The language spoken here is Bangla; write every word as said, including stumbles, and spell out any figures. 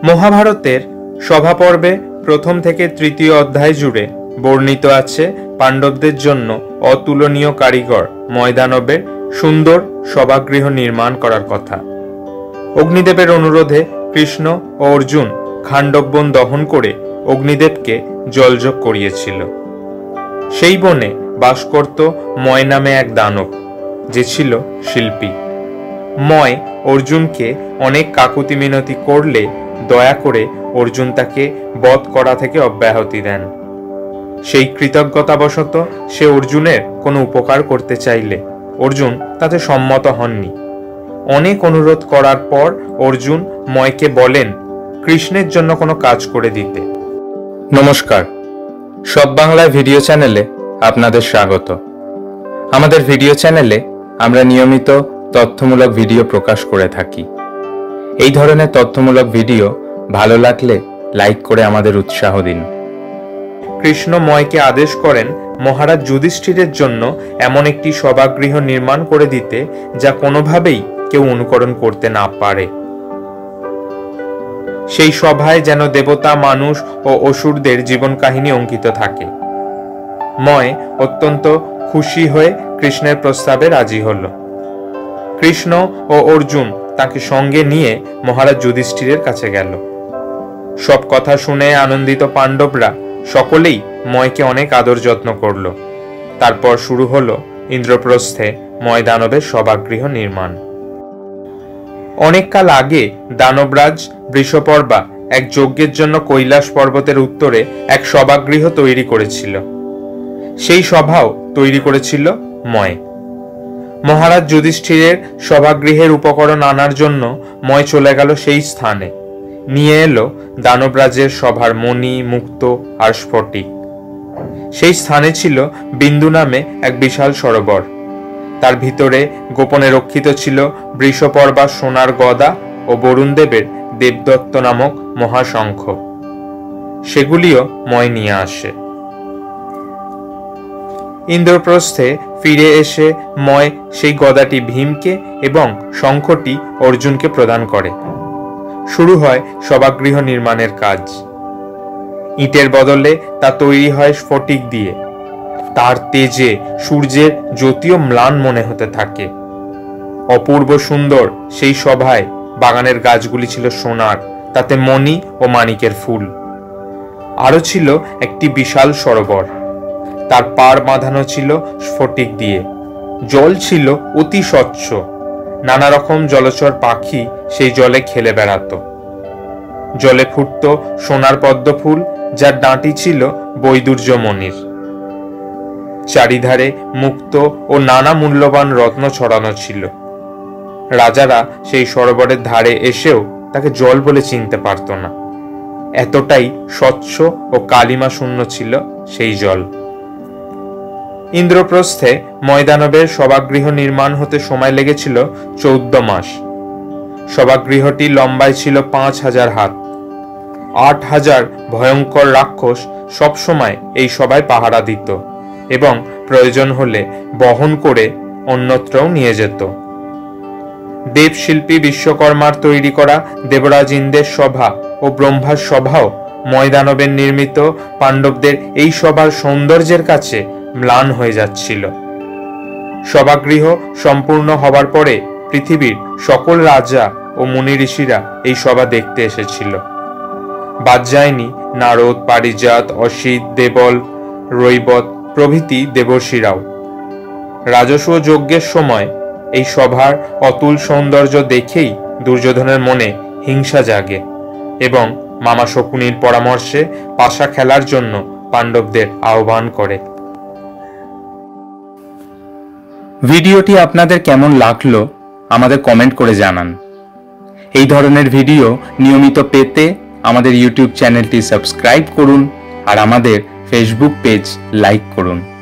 মহাভারতের সভাপর্বে প্রথম থেকে তৃতীয় অধ্যায় জুড়ে বর্ণিত আছে পাণ্ডবদের জন্য অতুলনীয় কারিগর ময়দানবের সুন্দর সভাগৃহ নির্মাণ করার কথা। অগ্নিদেবের অনুরোধে কৃষ্ণ ও অর্জুন খাণ্ডব বন দহন করে অগ্নিদেবকে জলযোগ করিয়েছিল। সেই বনে বাস করত ময় নামে এক দানব, যে ছিল শিল্পী। ময় অর্জুনকে অনেক কাকুতি মিনতি করলে দয়া করে অর্জুন তাকে বধ করা থেকে অব্যাহতি দেন। সেই কৃতজ্ঞতাবশত সে অর্জুনের কোনো উপকার করতে চাইলে অর্জুন তাতে সম্মত হননি। অনেক অনুরোধ করার পর অর্জুন ময়কে বলেন কৃষ্ণের জন্য কোনো কাজ করে দিতে। নমস্কার, সব বাংলা ভিডিও চ্যানেলে আপনাদের স্বাগত। আমাদের ভিডিও চ্যানেলে আমরা নিয়মিত তথ্যমূলক ভিডিও প্রকাশ করে থাকি। এই ধরনের তথ্যমূলক ভিডিও ভালো লাগলে লাইক করে আমাদের উৎসাহ দিন। কৃষ্ণ ময়কে আদেশ করেন মহারাজ যুধিষ্ঠিরের জন্য এমন একটি সভাগৃহ নির্মাণ করে দিতে যা কোনোভাবেই কেউ অনুকরণ করতে না পারে। সেই সভায় যেন দেবতা, মানুষ ও অসুরদের জীবন কাহিনী অঙ্কিত থাকে। ময় অত্যন্ত খুশি হয়ে কৃষ্ণের প্রস্তাবে রাজি হল। কৃষ্ণ ও অর্জুন তাকে সঙ্গে নিয়ে মহারাজ যুধিষ্ঠিরের কাছে গেল। সব কথা শুনে আনন্দিত পাণ্ডবরা সকলেই ময়কে অনেক আদর যত্ন করল। তারপর শুরু হলো ইন্দ্রপ্রস্থে ময় দানবের সভাগৃহ নির্মাণ। অনেককাল আগে দানবরাজ বৃষপর্বা এক যজ্ঞের জন্য কৈলাস পর্বতের উত্তরে এক সভাগৃহ তৈরি করেছিল। সেই সভাও তৈরি করেছিল ময়। মহারাজ যুধিষ্ঠিরের সভাগৃহের উপকরণ আনার জন্য ময় চলে গেল সেই স্থানে। নিয়ে এলো দানবরাজের সভার মণি, মুক্ত আর স্ফটিক। সেই স্থানে ছিল বিন্দু নামে এক বিশাল সরোবর। তার ভিতরে গোপনে রক্ষিত ছিল বৃষপর্বা সোনার গদা ও বরুণদেবের দেবদত্ত নামক মহাশঙ্খ। সেগুলিও ময় নিয়ে আসে। ইন্দ্রপ্রস্থে ফিরে এসে ময় সেই গদাটি ভীমকে এবং শঙ্খটি অর্জুনকে প্রদান করে। শুরু হয় সভাগৃহ নির্মাণের কাজ। ইটের বদলে তা তৈরি হয় স্ফটিক দিয়ে। তার তেজে সূর্যের জ্যোতিও ম্লান মনে হতে থাকে। অপূর্ব সুন্দর সেই সভায় বাগানের গাছগুলি ছিল সোনার, তাতে মণি ও মানিকের ফুল। আরো ছিল একটি বিশাল সরোবর, তার পার বাঁধানো ছিল স্ফটিক দিয়ে। জল ছিল অতি স্বচ্ছ, নানা রকম জলচর পাখি সেই জলে খেলে বেড়াত। জলে ফুটত সোনার পদ্ম ফুল, যার ডাঁটি ছিল বৈদুর্যমণির। চারিধারে মুক্ত ও নানা মূল্যবান রত্ন ছড়ানো ছিল। রাজারা সেই সরোবরের ধারে এসেও তাকে জল বলে চিনতে পারত না, এতটাই স্বচ্ছ ও কালিমা শূন্য ছিল সেই জল। ইন্দ্রপ্রস্থে ময়দানবের সভাগৃহ নির্মাণ হতে সময় লেগেছিল চৌদ্দ মাস। সভাগৃহটি লম্বায় ছিল পাঁচ হাজার হাত। আট হাজার ভয়ঙ্কর রাক্ষস সবসময় এই সভায় পাহারা দিত এবং প্রয়োজন হলে বহন করে অন্যত্রও নিয়ে যেত। দেবশিল্পী বিশ্বকর্মার তৈরি করা দেবরাজ ইন্দ্রের সভা ও ব্রহ্মার সভাও ময়দানবের নির্মিত পাণ্ডবদের এই সভার সৌন্দর্যের কাছে ম্লান হয়ে যাচ্ছিল। সভাগৃহ সম্পূর্ণ হবার পরে পৃথিবীর সকল রাজা ও মুনি ঋষিরা এই সভা দেখতে এসেছিল। বাদ যায়নি নারদ, পারিজাত, অসিত, দেবল, রৈবত প্রভৃতি দেবর্ষিরাও। রাজস্ব যজ্ঞের সময় এই সভার অতুল সৌন্দর্য দেখেই দুর্যোধনের মনে হিংসা জাগে এবং মামা শকুনির পরামর্শে পাশা খেলার জন্য পাণ্ডবদের আহ্বান করে। ভিডিওটি আপনাদের কেমন লাগলো আমাদের কমেন্ট করে জানান। এই ধরনের ভিডিও নিয়মিত পেতে আমাদের ইউটিউব চ্যানেলটি সাবস্ক্রাইব করুন আর আমাদের ফেসবুক পেজ লাইক করুন।